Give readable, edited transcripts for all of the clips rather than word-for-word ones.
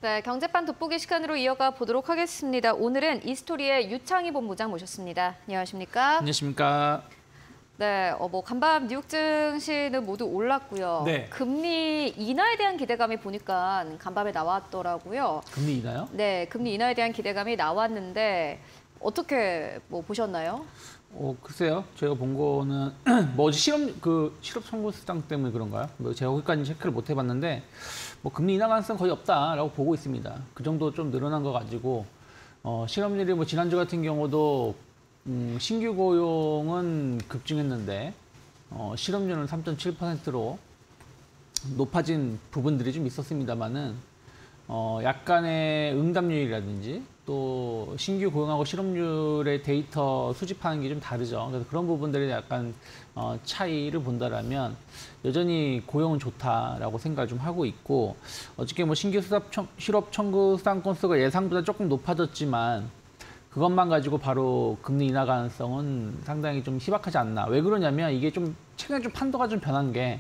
네, 경제판 돋보기 시간으로 이어가 보도록 하겠습니다. 오늘은 이스토리의 유창희 본부장 모셨습니다. 안녕하십니까? 안녕하십니까? 네, 간밤 뉴욕 증시는 모두 올랐고요. 네. 금리 인하에 대한 기대감이 보니까 간밤에 나왔더라고요. 금리 인하요? 네, 금리 인하에 대한 기대감이 나왔는데 어떻게 보셨나요? 글쎄요. 제가 본 거는 실업 청구 수당 때문에 그런가요? 제가 거기까지 체크를 못 해봤는데 금리 인하 가능성 거의 없다라고 보고 있습니다. 그 정도 좀 늘어난 거 가지고 실업률이 지난주 같은 경우도 신규 고용은 급증했는데 실업률은 3.7%로 높아진 부분들이 좀 있었습니다만은 약간의 응답률이라든지 또 신규 고용하고 실업률의 데이터 수집하는 게 좀 다르죠. 그래서 그런 부분들에 약간 차이를 본다라면 여전히 고용은 좋다라고 생각을 좀 하고 있고, 어저께 신규 실업 청구 수당 건수가 예상보다 조금 높아졌지만 그것만 가지고 바로 금리 인하 가능성은 상당히 좀 희박하지 않나. 왜 그러냐면 이게 좀 최근에 좀 판도가 좀 변한 게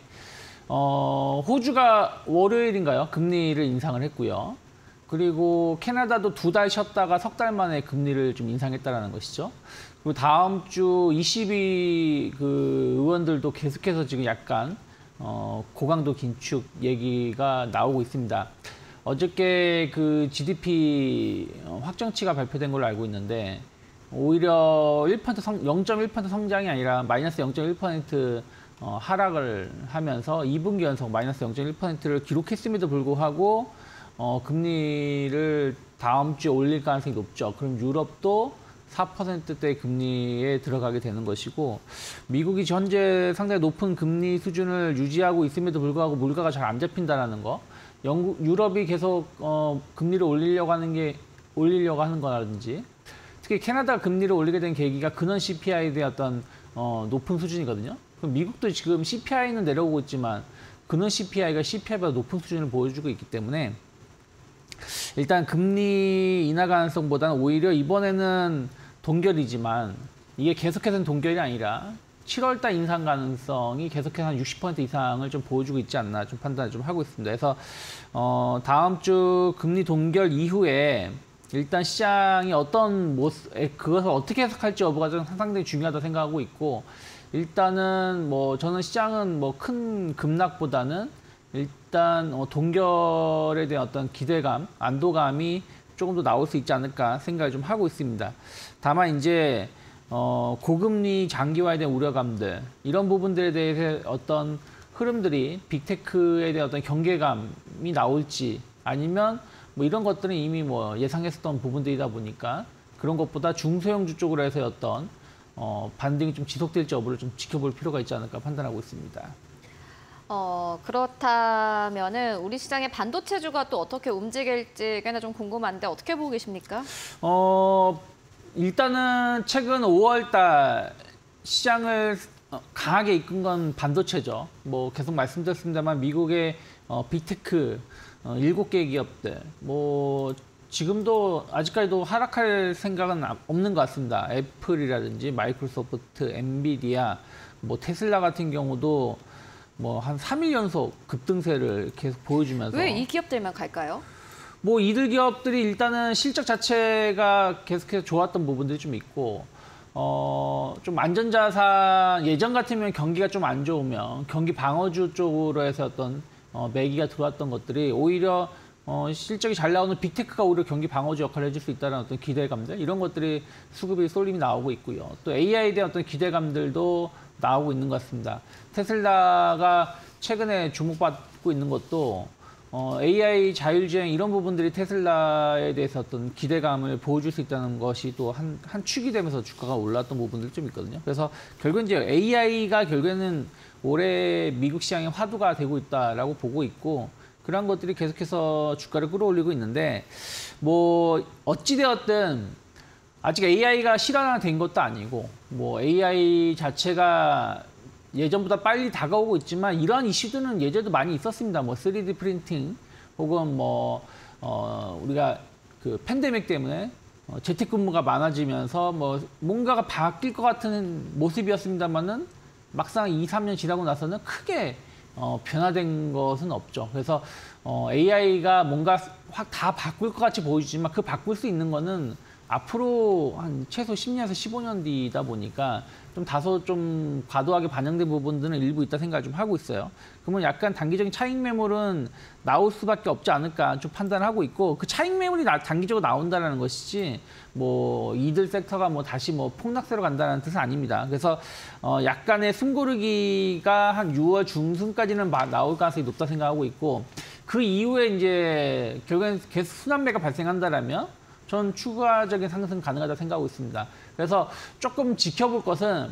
호주가 월요일인가요? 금리를 인상을 했고요. 그리고 캐나다도 2달 쉬었다가 3달 만에 금리를 좀 인상했다라는 것이죠. 그리고 다음 주 ECB 의원들도 계속해서 지금 약간 고강도 긴축 얘기가 나오고 있습니다. 어저께 GDP 확정치가 발표된 걸로 알고 있는데 오히려 0.1% 성장이 아니라 마이너스 0.1% 하락을 하면서 2분기 연속 마이너스 0.1%를 기록했음에도 불구하고 금리를 다음 주에 올릴 가능성이 높죠. 그럼 유럽도 4%대 금리에 들어가게 되는 것이고, 미국이 현재 상당히 높은 금리 수준을 유지하고 있음에도 불구하고 물가가 잘 안 잡힌다는 거, 유럽이 계속 금리를 올리려고 하는 거라든지, 특히 캐나다가 금리를 올리게 된 계기가 근원 CPI에 대한 어떤 높은 수준이거든요. 그럼 미국도 지금 CPI는 내려오고 있지만 근원 CPI가 CPI보다 높은 수준을 보여주고 있기 때문에 일단 금리 인하 가능성보다는 오히려 이번에는 동결이지만 이게 계속해서는 동결이 아니라 7월달 인상 가능성이 계속해서 한 60% 이상을 좀 보여주고 있지 않나 좀 판단을 좀 하고 있습니다. 그래서 다음 주 금리 동결 이후에 일단 시장이 어떤 그것을 어떻게 해석할지 여부가 좀 상당히 중요하다고 생각하고 있고, 일단은 저는 시장은 큰 급락보다는 일단 동결에 대한 어떤 기대감, 안도감이 조금 더 나올 수 있지 않을까 생각을 좀 하고 있습니다. 다만 이제 고금리 장기화에 대한 우려감들, 이런 부분들에 대해서 어떤 흐름들이 빅테크에 대한 어떤 경계감이 나올지, 아니면 이런 것들은 이미 예상했었던 부분들이다 보니까 그런 것보다 중소형주 쪽으로 해서 어떤 반등이 좀 지속될지 여부를 좀 지켜볼 필요가 있지 않을까 판단하고 있습니다. 그렇다면은 우리 시장의 반도체주가 또 어떻게 움직일지 꽤나 좀 궁금한데 어떻게 보고 계십니까? 일단은 최근 5월달 시장을 강하게 이끈 건 반도체죠. 계속 말씀드렸습니다만 미국의 빅테크 7개 기업들, 지금도 아직까지도 하락할 생각은 없는 것 같습니다. 애플이라든지 마이크로소프트, 엔비디아, 테슬라 같은 경우도 한 3일 연속 급등세를 계속 보여주면서. 왜 이 기업들만 갈까요? 이들 기업들이 일단은 실적 자체가 계속해서 좋았던 부분들이 좀 있고, 좀 안전자산, 예전 같으면 경기가 좀 안 좋으면 경기 방어주 쪽으로 해서 어떤 매기가 들어왔던 것들이 오히려 실적이 잘 나오는 빅테크가 오히려 경기 방어주 역할을 해줄 수 있다는 어떤 기대감들, 이런 것들이 수급이 쏠림이 나오고 있고요. 또 AI에 대한 어떤 기대감들도 나오고 있는 것 같습니다. 테슬라가 최근에 주목받고 있는 것도 AI 자율주행 이런 부분들이 테슬라에 대해서 어떤 기대감을 보여줄 수 있다는 것이 또 한 축이 되면서 주가가 올랐던 부분들이 좀 있거든요. 그래서 결국은 이제 AI가 결국에는 올해 미국 시장의 화두가 되고 있다라고 보고 있고, 그런 것들이 계속해서 주가를 끌어올리고 있는데, 어찌되었든 아직 AI가 실현화된 것도 아니고, AI 자체가 예전보다 빨리 다가오고 있지만 이러한 이슈들은 예전에도 많이 있었습니다. 3D 프린팅 혹은 우리가 팬데믹 때문에 재택근무가 많아지면서 뭔가가 바뀔 것 같은 모습이었습니다만은 막상 2, 3년 지나고 나서는 크게 변화된 것은 없죠. 그래서 AI가 뭔가 확 다 바꿀 것 같이 보이지만 그 바꿀 수 있는 거는 앞으로 한 최소 10년에서 15년 뒤다 보니까 좀 다소 좀 과도하게 반영된 부분들은 일부 있다 생각을 좀 하고 있어요. 그러면 약간 단기적인 차익 매물은 나올 수밖에 없지 않을까 좀 판단하고 있고, 그 차익 매물이 단기적으로 나온다는 것이지 뭐 이들 섹터가 뭐 다시 뭐 폭락세로 간다는 뜻은 아닙니다. 그래서 약간의 숨고르기가 한 6월 중순까지는 나올 가능성이 높다 생각하고 있고, 그 이후에 이제 결국엔 계속 순환매가 발생한다라면 전 추가적인 상승 가능하다 생각하고 있습니다. 그래서 조금 지켜볼 것은,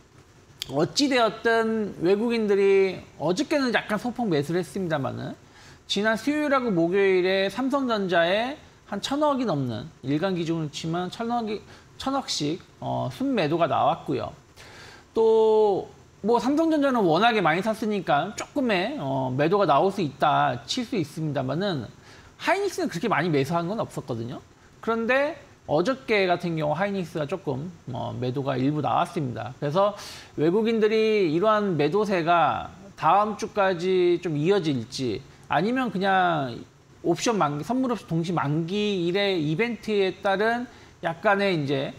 어찌되었든 외국인들이 어저께는 약간 소폭 매수를 했습니다만은 지난 수요일하고 목요일에 삼성전자에 한 1,000억이 넘는, 일간 기준으로 치면 1,000억씩 순매도가 나왔고요. 또 뭐 삼성전자는 워낙에 많이 샀으니까 조금의 매도가 나올 수 있다 칠 수 있습니다만은 하이닉스는 그렇게 많이 매수한 건 없었거든요. 그런데 어저께 같은 경우 하이닉스가 조금 매도가 일부 나왔습니다. 그래서 외국인들이 이러한 매도세가 다음 주까지 좀 이어질지, 아니면 그냥 옵션 만기, 선물 옵션 동시 만기일의 이벤트에 따른 약간의 이제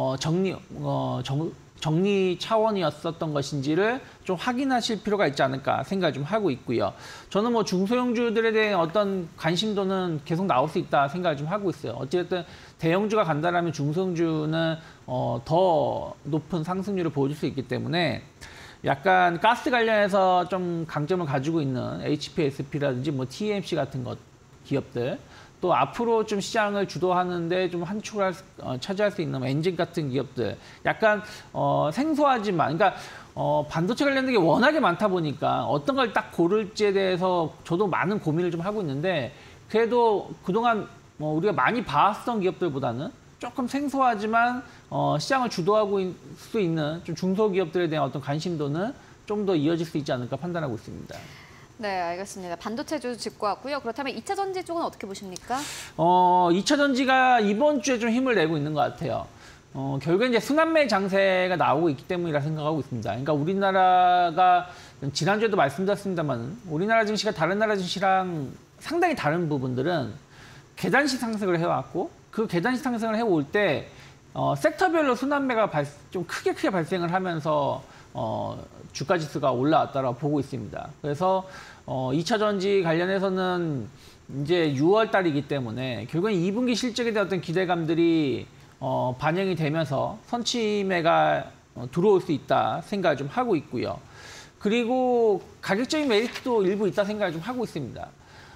정리 차원이었었던 것인지를 좀 확인하실 필요가 있지 않을까 생각을 좀 하고 있고요. 저는 뭐 중소형주들에 대한 어떤 관심도는 계속 나올 수 있다 생각을 좀 하고 있어요. 어쨌든 대형주가 간다라면 중소형주는 더 높은 상승률을 보여줄 수 있기 때문에, 약간 가스 관련해서 좀 강점을 가지고 있는 HPSP라든지 뭐 TMC 같은 기업들, 또 앞으로 좀 시장을 주도하는데 좀 한 축을 차지할 수 있는 엔진 같은 기업들, 약간 생소하지만, 그러니까 반도체 관련된 게 워낙에 많다 보니까 어떤 걸 딱 고를지에 대해서 저도 많은 고민을 좀 하고 있는데, 그래도 그동안 우리가 많이 봐왔던 기업들보다는 조금 생소하지만 시장을 주도하고 있을 수 있는 좀 중소기업들에 대한 어떤 관심도는 좀 더 이어질 수 있지 않을까 판단하고 있습니다. 네, 알겠습니다. 반도체주 짚고 왔고요. 그렇다면 2차 전지 쪽은 어떻게 보십니까? 2차 전지가 이번 주에 좀 힘을 내고 있는 것 같아요. 결국엔 이제 순환매 장세가 나오고 있기 때문이라 생각하고 있습니다. 그러니까 우리나라가 지난주에도 말씀드렸습니다만, 우리나라 증시가 다른 나라 증시랑 상당히 다른 부분들은 계단식 상승을 해왔고, 그 계단식 상승을 해올 때 섹터별로 순환매가 좀 크게 발생을 하면서 주가 지수가 올라왔다고 보고 있습니다. 그래서 2차 전지 관련해서는 이제 6월 달이기 때문에 결국엔 2분기 실적에 대한 어떤 기대감들이 반영이 되면서 선취매가 들어올 수 있다 생각을 좀 하고 있고요. 그리고 가격적인 메리트도 일부 있다 생각을 좀 하고 있습니다.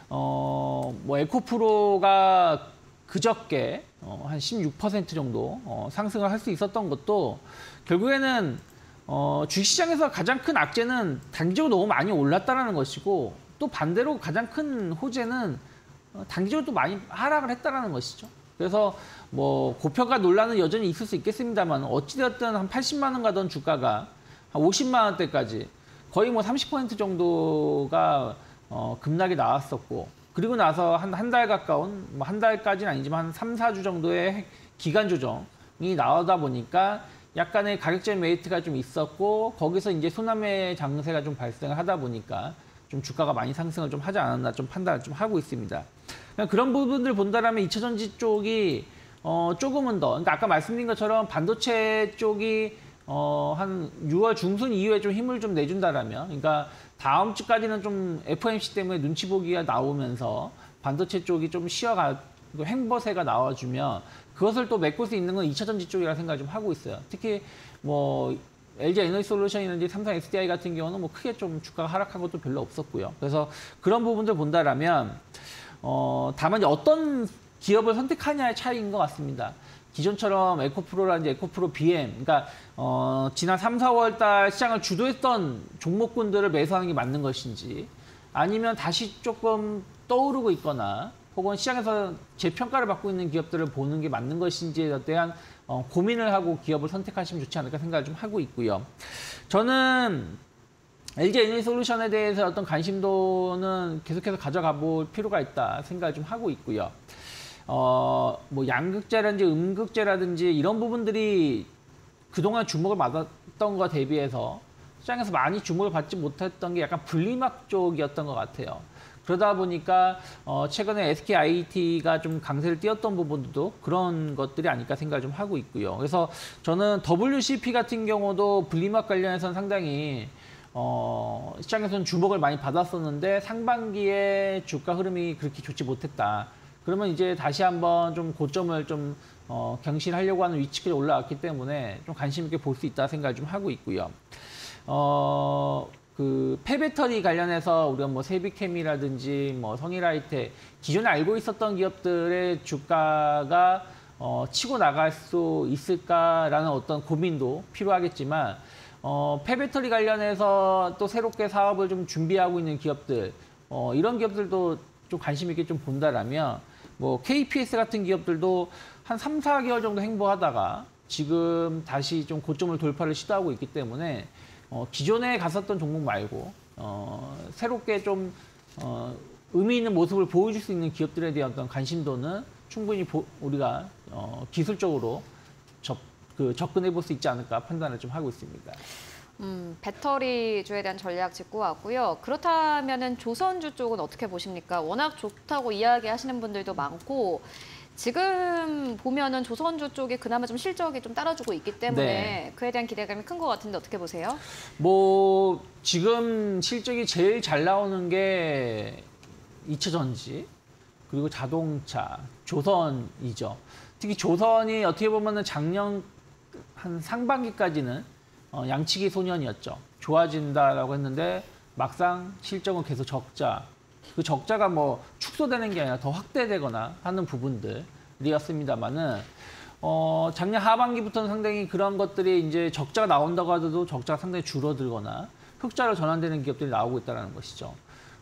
뭐 에코프로가 그저께 한 16% 정도 상승을 할 수 있었던 것도, 결국에는 주식시장에서 가장 큰 악재는 단기적으로 너무 많이 올랐다는 것이고, 또 반대로 가장 큰 호재는 단기적으로 또 많이 하락을 했다는 것이죠. 그래서 뭐 고평가 논란은 여전히 있을 수 있겠습니다만, 어찌되었든 한 80만 원 가던 주가가 한 50만 원대까지 거의 뭐 30% 정도가 급락이 나왔었고, 그리고 나서 한 달 가까운, 뭐 한 달까지는 아니지만 한 3, 4주 정도의 기간 조정이 나오다 보니까 약간의 가격적인 메리트가 좀 있었고, 거기서 이제 순환매 장세가 좀 발생을 하다 보니까 좀 주가가 많이 상승을 좀 하지 않았나 좀 판단을 좀 하고 있습니다. 그런 부분들 본다라면 2차 전지 쪽이 조금은 더, 그러니까 아까 말씀드린 것처럼 반도체 쪽이 한 6월 중순 이후에 좀 힘을 좀 내준다라면, 그러니까 다음 주까지는 좀 FOMC 때문에 눈치 보기가 나오면서 반도체 쪽이 좀 쉬어가고 횡보세가 나와주면 그것을 또 메꿀 수 있는 건 2차 전지 쪽이라 생각을 좀 하고 있어요. 특히 뭐 LG 에너지솔루션이라든지 삼성 SDI 같은 경우는 뭐 크게 좀 주가가 하락한 것도 별로 없었고요. 그래서 그런 부분들 본다라면 다만 이제 어떤 기업을 선택하냐의 차이인 것 같습니다. 기존처럼 에코프로라든지 에코프로 BM, 그러니까 지난 3, 4월 달 시장을 주도했던 종목군들을 매수하는 게 맞는 것인지, 아니면 다시 조금 떠오르고 있거나 혹은 시장에서 재평가를 받고 있는 기업들을 보는 게 맞는 것인지에 대한 고민을 하고 기업을 선택하시면 좋지 않을까 생각을 좀 하고 있고요. 저는 LG 에너지솔루션에 대해서 어떤 관심도는 계속해서 가져가 볼 필요가 있다 생각을 좀 하고 있고요. 뭐 양극재라든지 음극재라든지 이런 부분들이 그동안 주목을 받았던 것과 대비해서 시장에서 많이 주목을 받지 못했던 게 약간 분리막 쪽이었던 것 같아요. 그러다 보니까 최근에 SKIT가 좀 강세를 띄었던 부분도 그런 것들이 아닐까 생각을 좀 하고 있고요. 그래서 저는 WCP 같은 경우도 분리막 관련해서는 상당히 시장에서는 주목을 많이 받았었는데 상반기에 주가 흐름이 그렇게 좋지 못했다. 그러면 이제 다시 한번 좀 고점을 좀 경신하려고 하는 위치까지 올라왔기 때문에 좀 관심 있게 볼 수 있다 생각을 좀 하고 있고요. 그 폐배터리 관련해서 우리가 뭐 세비캠이라든지 뭐 성일하이텍 기존에 알고 있었던 기업들의 주가가 치고 나갈 수 있을까라는 어떤 고민도 필요하겠지만 폐배터리 관련해서 또 새롭게 사업을 좀 준비하고 있는 기업들 이런 기업들도 좀 관심 있게 좀 본다라면 뭐 KPS 같은 기업들도 한 3, 4개월 정도 행보하다가 지금 다시 좀 고점을 돌파를 시도하고 있기 때문에 기존에 갔었던 종목 말고 새롭게 좀 의미 있는 모습을 보여줄 수 있는 기업들에 대한 어떤 관심도는 충분히 우리가 기술적으로 접근해 볼 수 있지 않을까 판단을 좀 하고 있습니다. 배터리주에 대한 전략 짚고 왔고요. 그렇다면은 조선주 쪽은 어떻게 보십니까? 워낙 좋다고 이야기하시는 분들도 많고 지금 보면은 조선주 쪽이 그나마 좀 실적이 좀 따라주고 있기 때문에 네. 그에 대한 기대감이 큰 것 같은데 어떻게 보세요? 뭐 지금 실적이 제일 잘 나오는 게 2차 전지 그리고 자동차, 조선이죠. 특히 조선이 어떻게 보면은 작년 한 상반기까지는 양치기 소년이었죠. 좋아진다라고 했는데 막상 실적은 계속 적자. 그 적자가 뭐 축소되는 게 아니라 더 확대되거나 하는 부분들이었습니다만은 작년 하반기부터는 상당히 그런 것들이 이제 적자가 나온다고 하더라도 적자가 상당히 줄어들거나 흑자로 전환되는 기업들이 나오고 있다는 것이죠.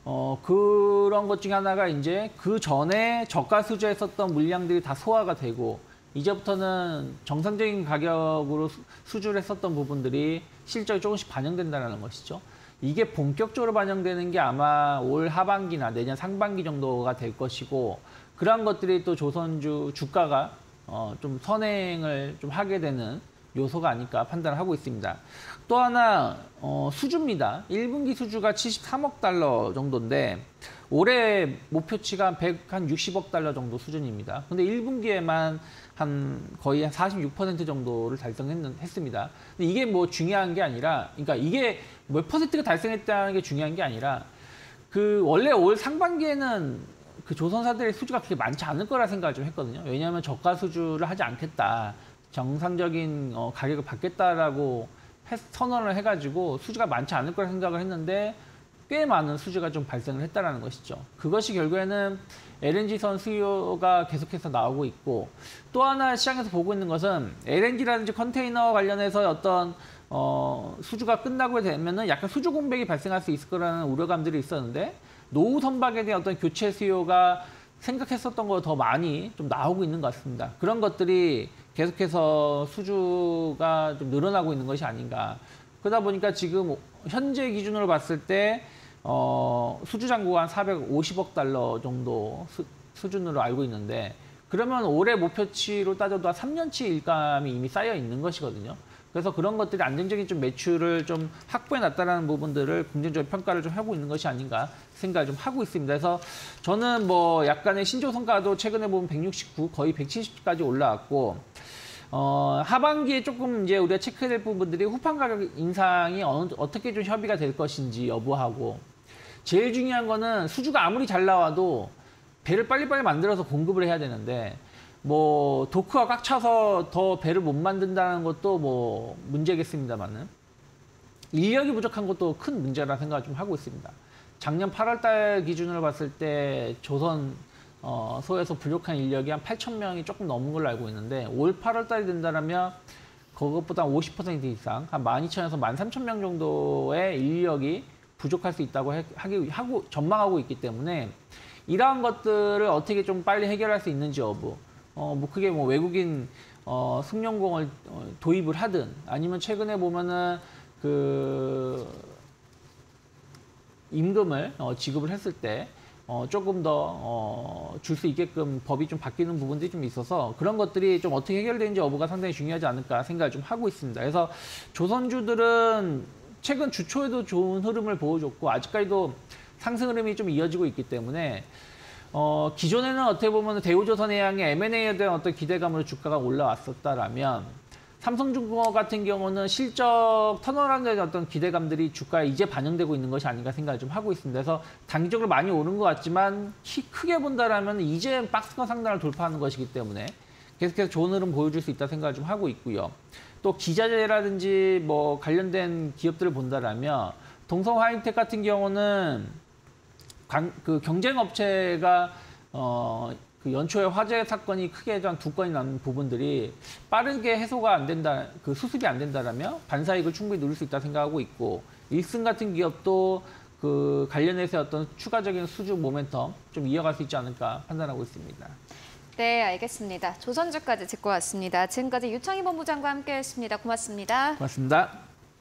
그런 것 중에 하나가 이제 그 전에 저가 수주했었던 물량들이 다 소화가 되고 이제부터는 정상적인 가격으로 수주를 했었던 부분들이 실적이 조금씩 반영된다는 것이죠. 이게 본격적으로 반영되는 게 아마 올 하반기나 내년 상반기 정도가 될 것이고 그러한 것들이 또 조선주 주가가 좀 선행을 좀 하게 되는 요소가 아닐까 판단을 하고 있습니다. 또 하나 수주입니다. 1분기 수주가 73억 달러 정도인데 올해 목표치가 160억 달러 정도 수준입니다. 근데 1분기에만 거의 한 46% 정도를 달성했습니다. 근데 이게 뭐 중요한 게 아니라, 그러니까 이게 몇 퍼센트가 달성했다는 게 중요한 게 아니라, 원래 올 상반기에는 그 조선사들의 수주가 그렇게 많지 않을 거라 생각을 좀 했거든요. 왜냐하면 저가 수주를 하지 않겠다. 정상적인 가격을 받겠다라고 선언을 해가지고 수주가 많지 않을 거라 생각을 했는데 꽤 많은 수주가 좀 발생을 했다는 것이죠. 그것이 결국에는 LNG선 수요가 계속해서 나오고 있고 또 하나 시장에서 보고 있는 것은 LNG라든지 컨테이너 관련해서 어떤 수주가 끝나고 되면은 약간 수주 공백이 발생할 수 있을 거라는 우려감들이 있었는데 노후 선박에 대한 어떤 교체 수요가 생각했었던 것보다 더 많이 좀 나오고 있는 것 같습니다. 그런 것들이 계속해서 수주가 좀 늘어나고 있는 것이 아닌가. 그러다 보니까 지금 현재 기준으로 봤을 때 수주 잔고가 한 450억 달러 정도 수준으로 알고 있는데 그러면 올해 목표치로 따져도 한 3년치 일감이 이미 쌓여 있는 것이거든요. 그래서 그런 것들이 안정적인 좀 매출을 좀 확보해 놨다라는 부분들을 긍정적인 평가를 좀 하고 있는 것이 아닌가 생각을 좀 하고 있습니다. 그래서 저는 뭐 약간의 신조 성과도 최근에 보면 169, 거의 170까지 올라왔고 하반기에 조금 이제 우리가 체크해야 될 부분들이 후판 가격 인상이 어떻게 좀 협의가 될 것인지 여부하고 제일 중요한 거는 수주가 아무리 잘 나와도 배를 빨리빨리 만들어서 공급을 해야 되는데 뭐 도크가 꽉 차서 더 배를 못 만든다는 것도 뭐 문제겠습니다만은 인력이 부족한 것도 큰 문제라 생각을 좀 하고 있습니다. 작년 8월 달 기준으로 봤을 때 조선 소에서 부족한 인력이 한 8,000명이 조금 넘은 걸로 알고 있는데 올 8월 달이 된다면 그것보다 50% 이상 한 12,000에서 13,000명 정도의 인력이 부족할 수 있다고 전망하고 있기 때문에 이러한 것들을 어떻게 좀 빨리 해결할 수 있는지 여부 뭐 그게 뭐 외국인 승용공을 도입을 하든 아니면 최근에 보면은 그 임금을 지급을 했을 때 조금 더 줄 수 있게끔 법이 좀 바뀌는 부분들이 좀 있어서 그런 것들이 좀 어떻게 해결되는지 여부가 상당히 중요하지 않을까 생각을 좀 하고 있습니다. 그래서 조선주들은 최근 주초에도 좋은 흐름을 보여줬고 아직까지도 상승 흐름이 좀 이어지고 있기 때문에 기존에는 어떻게 보면 대우조선해양의 M&A에 대한 어떤 기대감으로 주가가 올라왔었다라면 삼성중공업 같은 경우는 실적 턴어라운드에 대한 어떤 기대감들이 주가에 이제 반영되고 있는 것이 아닌가 생각을 좀 하고 있습니다. 그래서 단기적으로 많이 오른 것 같지만 크게 본다라면 이제 박스권 상단을 돌파하는 것이기 때문에 계속해서 좋은 흐름 보여줄 수 있다 생각을 좀 하고 있고요. 또 기자재라든지 뭐 관련된 기업들을 본다라면 동성화이텍 같은 경우는 그 경쟁업체가 그 연초에 화재 사건이 크게 한 2건이 난 부분들이 빠르게 해소가 안 된다, 그 수습이 안 된다라면 반사이익을 충분히 누릴 수 있다 생각하고 있고 일승 같은 기업도 그 관련해서 어떤 추가적인 수주 모멘텀 좀 이어갈 수 있지 않을까 판단하고 있습니다. 네, 알겠습니다. 조선주까지 짚고 왔습니다. 지금까지 유창희 본부장과 함께했습니다. 고맙습니다. 고맙습니다.